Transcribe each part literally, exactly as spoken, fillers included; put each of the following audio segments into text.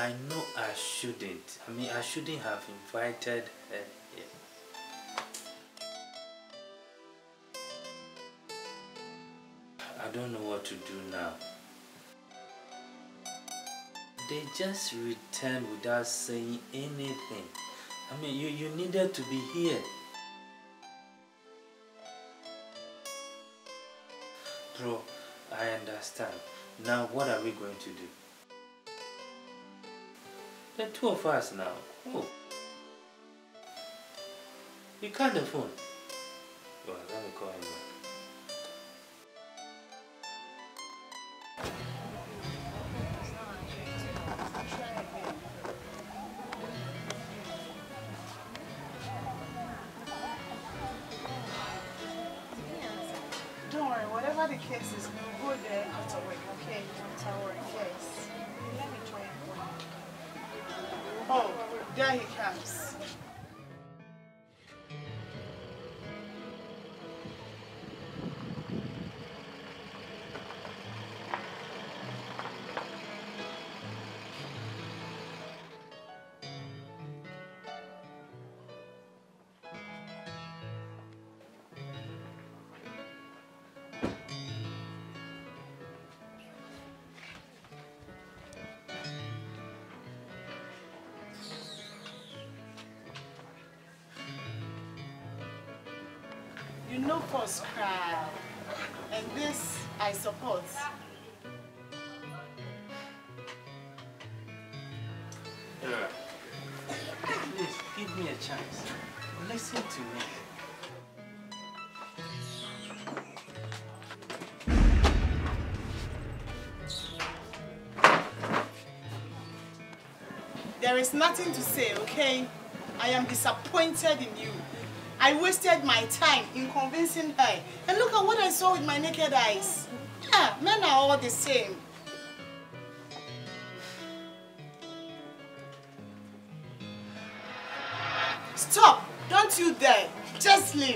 I know I shouldn't. I mean, I shouldn't have invited her here. I don't know what to do now. They just returned without saying anything. I mean, you, you needed to be here. Bro, I understand. Now, what are we going to do? The two of us now. Oh. You cut the phone. Well, let me call him back. Don't worry, whatever the case is, we'll go there after work, okay? After work, yes. Let me try and go. Oh, there he comes. You know first cry, and this I support. Yeah. Please, give me a chance. Listen to me. There is nothing to say, okay? I am disappointed in you. I wasted my time in convincing her. And look at what I saw with my naked eyes. Yeah, men are all the same. Stop! Don't you dare! Just leave.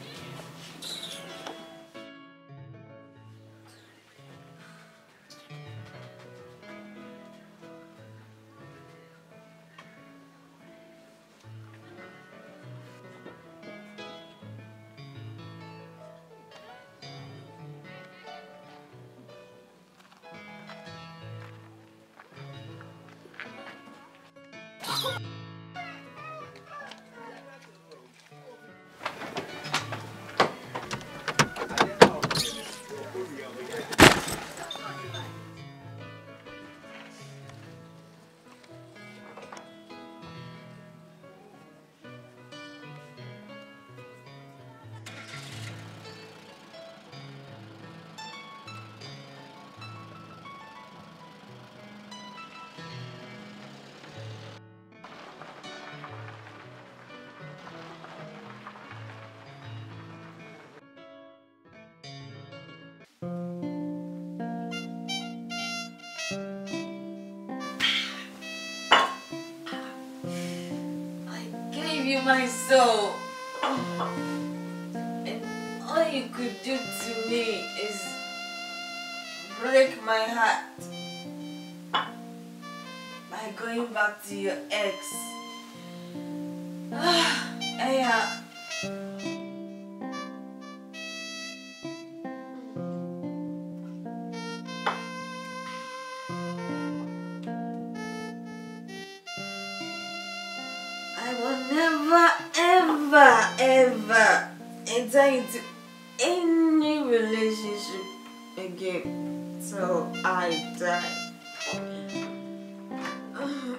You my soul, and all you could do to me is break my heart by going back to your ex. Ah, yeah. I will never, ever, ever enter into any relationship again till I die. Uh.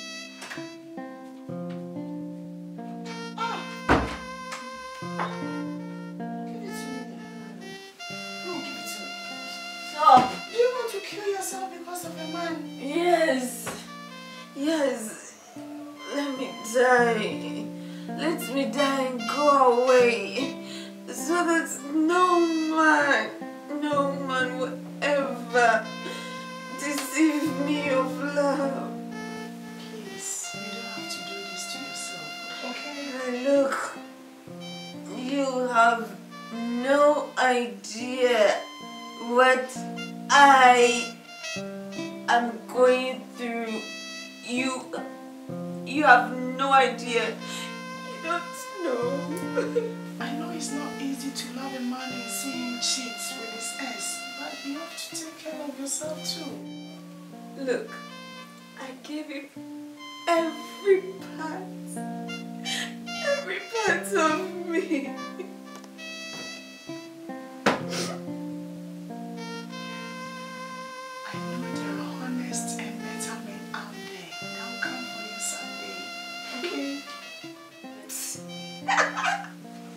Give it to me. No, give it to me. Stop. Do you want to kill yourself because of a man? Yes. Yes. Let me die. Let me die and go away. So that no man, no man will ever deceive me of love. Please, you don't have to do this to yourself, okay? And look, you have no idea what I am going through You, you have no idea. You don't know. I know it's not easy to love a man and see him cheat with his ex, but you have to take care of yourself too. Look, I gave him every part, every part of me. I know there are honest and better men out there that will come for you someday, okay?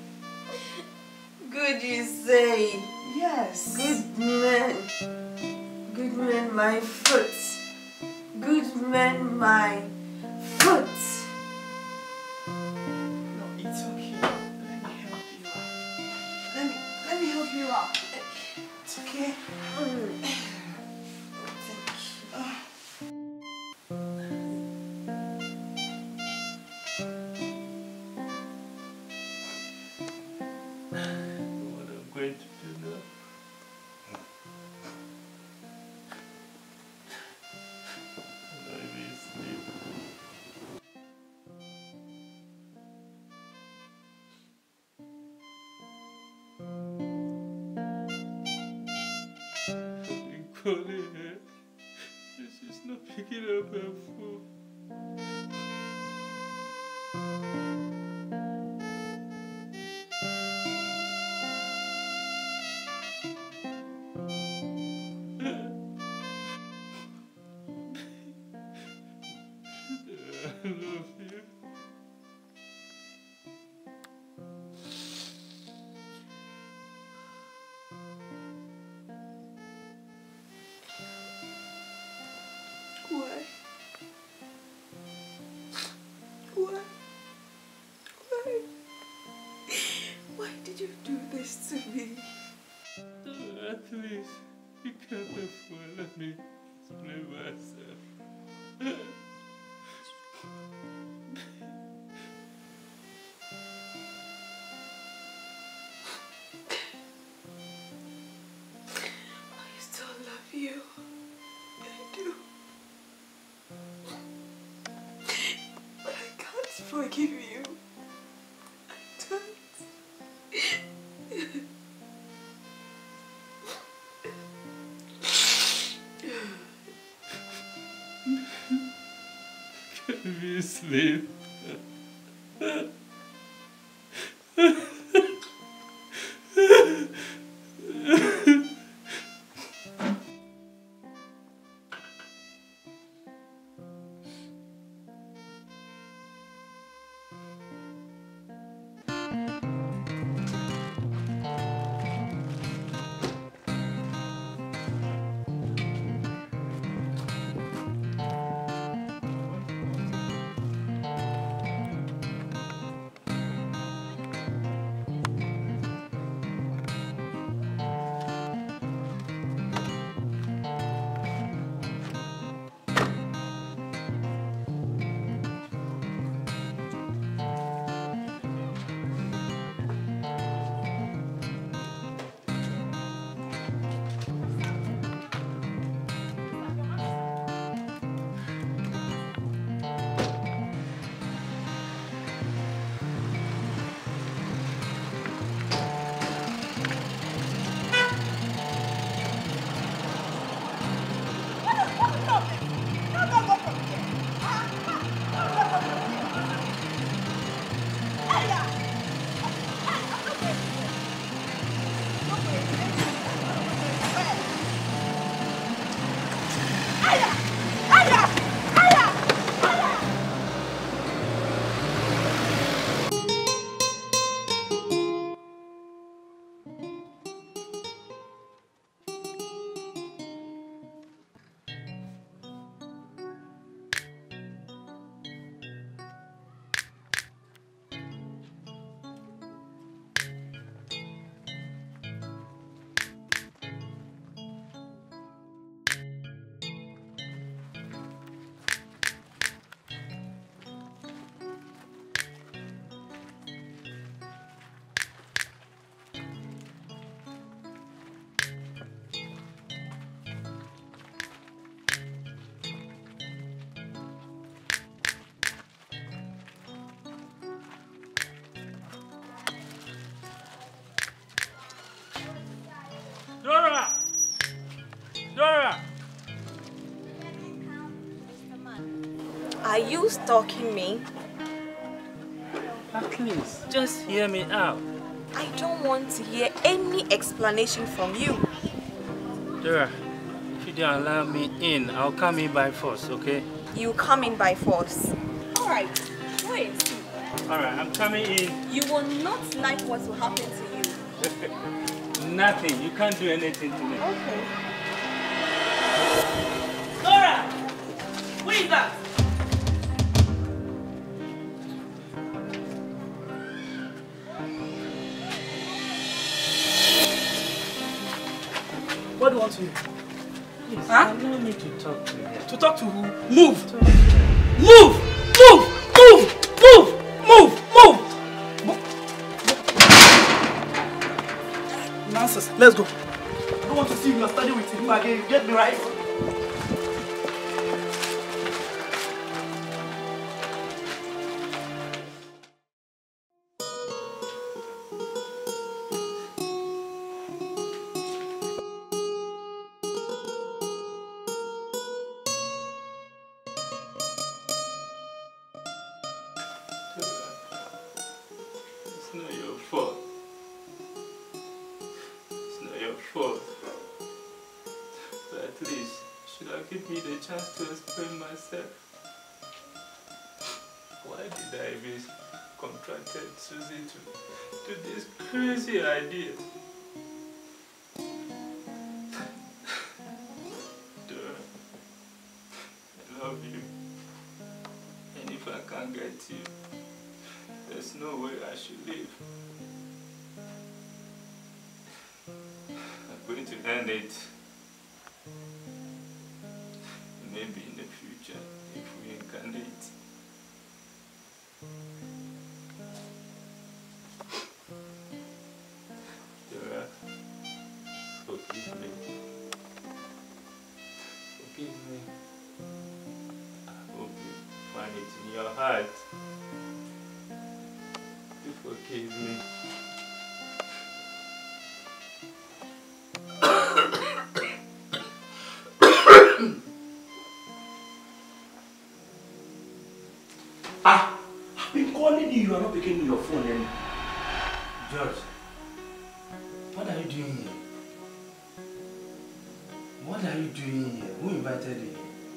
Good, you say. Yes. Good men. Good men, my foot. Good men, my foot. No, it's okay. Let me help you out. Let me, let me help you out. It's okay. Mm. Uh, What I'm going to do now? Let me sleep. I've been calling her. She's not picking up her phone. I love you. Why? Why? Why? Why did you do this to me? At least you can't afford. Let me explain myself. I still love you. I do. But I can't forgive you. I don't. Can we sleep? Dora! Are you stalking me? At least, just hear me out. I don't want to hear any explanation from you. Dora, if you don't allow me in, I'll come in by force, okay? You come in by force. Alright, wait. Alright, I'm coming in. You will not like what will happen to you. Nothing. You can't do anything to me. Okay. Dora! Who is that? What do you want to do? Please, Huh? allow me to talk to her. To talk to who? Move! Talk to her. Move! Move! Move! Move! Move! Move! Mo- Nonsense. Let's go. I don't want to see you studying with him again. You get me right? It's not your fault. It's not your fault. But at least, should have given me the chance to explain myself. Why did I even contracted Susie to do this crazy idea? Dora, I love you. And if I can't get you, there's no way I should live. I'm going to end it. Maybe in the future, if we incarnate. Dora, forgive me. Forgive me. I hope you find it in your heart. You forgive me. Ah! I've been calling you. You are not picking your phone anymore. George, what are you doing here? What are you doing here? Who invited you?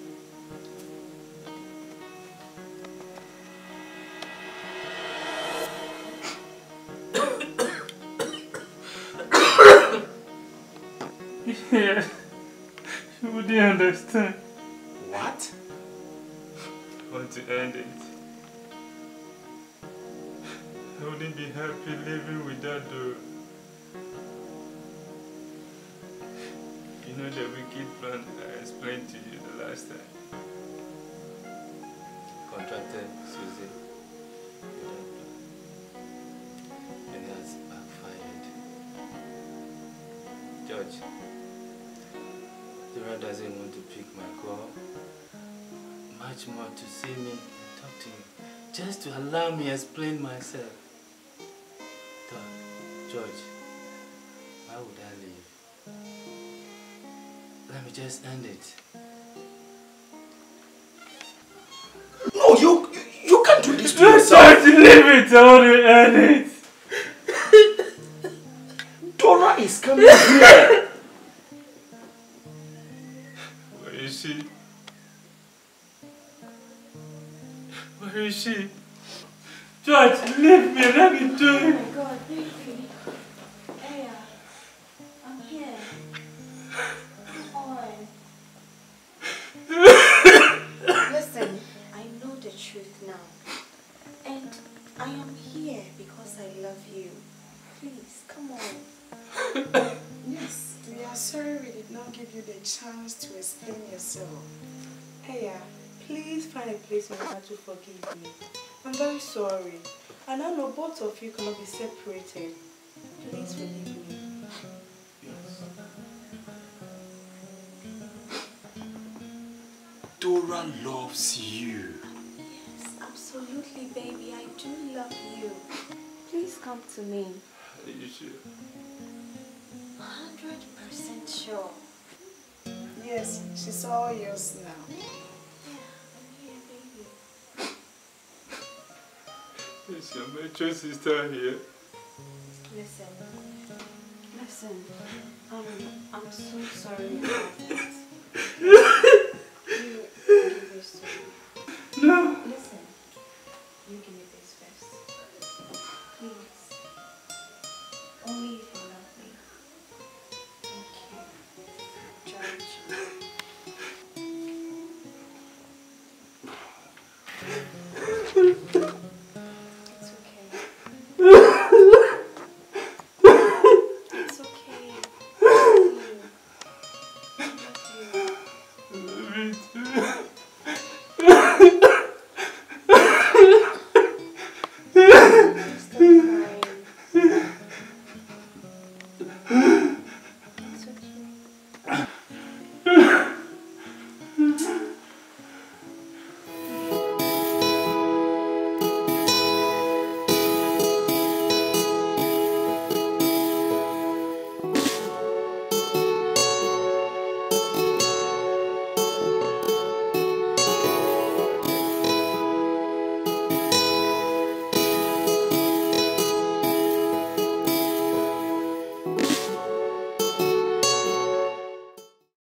Yeah, you wouldn't understand. What? I want to end it. I wouldn't be happy living without Dora. You know the wicked plan I explained to you the last time. Contracted Susie with that plan. And it has backfired. George, Dora doesn't want to pick my call. Much more to see me and talk to me. Just to allow me explain myself. George, why would I leave? Let me just end it. No, you, you, you can't do this to George, yourself. leave it. I want to end it. Dora is coming here. Where is she? Where is she? George, leave me. Let me do it. Oh my God, baby. Aya, I'm here. Come on. Listen, I know the truth now. And I am here because I love you. Please, come on. Yes, we are sorry we did not give you the chance to explain yourself. Aya, please find a place in your heart to forgive me. I'm very sorry. And I know both of you cannot be separated. Please forgive me. Dora loves you. Yes, absolutely, baby. I do love you. Please come to me. Are you sure? one hundred percent sure. Yes, she's all yours now. Is your mature sister here? Listen, listen, um, I'm so sorry about that. You give this to me. No. Listen, you give me this first. Please. Only if you love me. Thank you. George. It's okay. It's okay. I love you. I love you. Me too.